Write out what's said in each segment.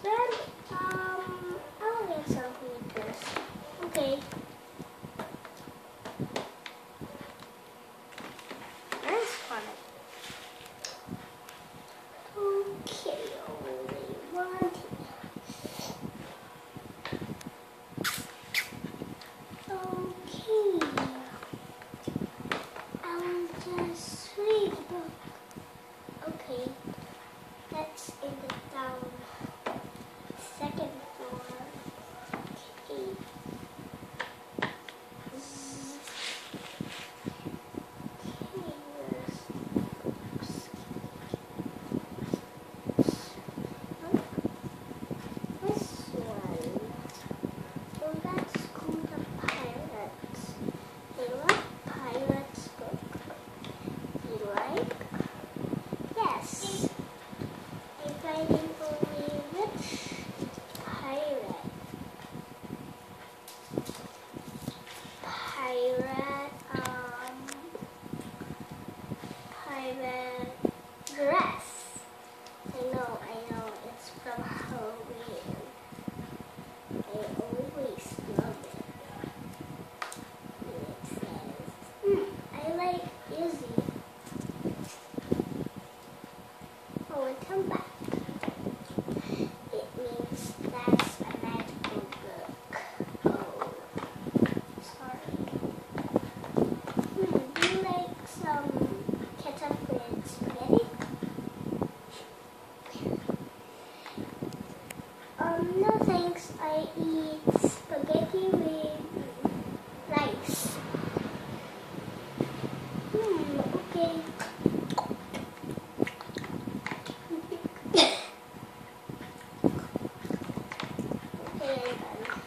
Then, I'll get some meters. Okay. Nice fun. Okay, only one. Okay. I'll just read the book. Okay. That's in the down second floor. Okay. Pirate dress. I know, it's from Halloween. I always love it. It says, I like Izzy. Oh, and come back. It means that's a magical book. Oh, sorry. Do you like some ketchup with spaghetti? No thanks. I eat spaghetti with rice. Okay. Okay, I'm done.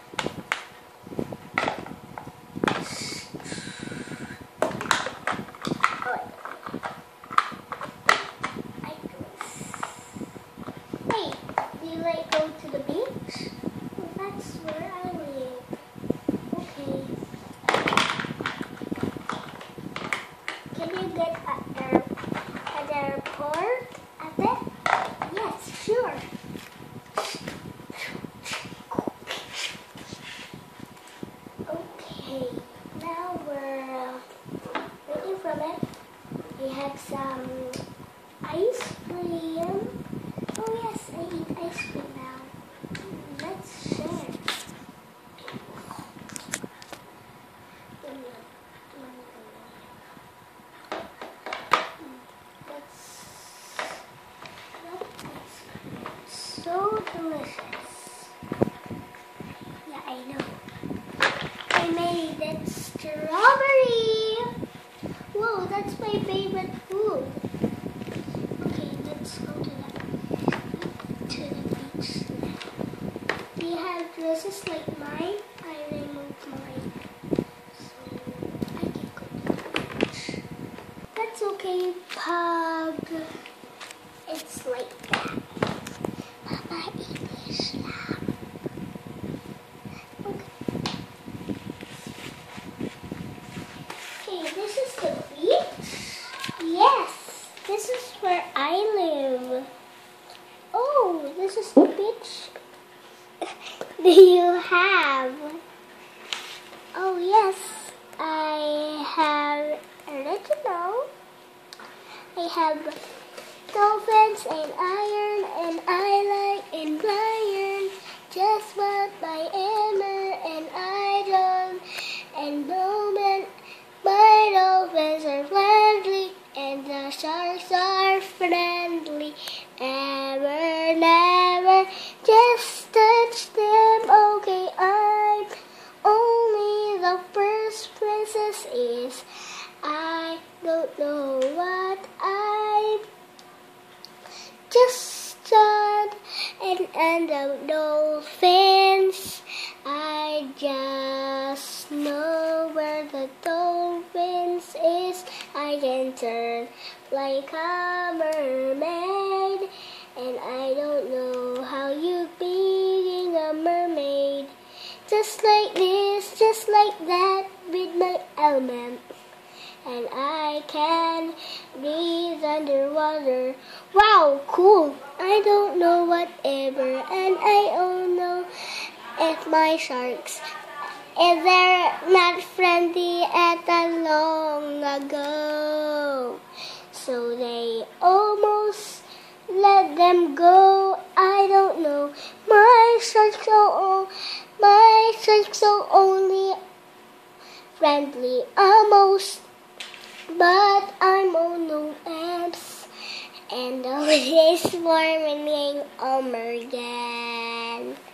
Hey, do you like go to the beach? Well, that's where I live. Okay. Can you get at the airport at it? Yes, sure. Okay, now we're waiting from it. We have some ice cream. Oh yes, I eat ice cream now. Let's share. That's so delicious. Yeah, I know. I made it strawberry. Whoa, that's my favorite food. Okay, let's go to the beach. Do you have dresses like mine? I removed mine, so I can go to the beach. That's okay, Pug. It's like that. Papa English love. Okay, this is the beach? Yes, this is where I live. Oh, this is the beach do you have? Oh yes, I have original. I have dolphins and iron, and I like and lion. Just what my Emma and I don't, and Bowman. My dolphins are friendly, and the sharks are friendly. Never, never, just touch them. Okay, I'm only the first princess is. I don't know what I'm. Just John and the dolphins. I just know where the dolphins is. I can turn like a mermaid, and I don't know how you being a mermaid. Just like this, just like that, with my element. And I can be the underwater. Wow, cool. I don't know whatever, and I don't know if my sharks, if they're not friendly at a long ago. So they almost let them go. I don't know. My sharks are only friendly almost, but I'm on no apps, and always warming again.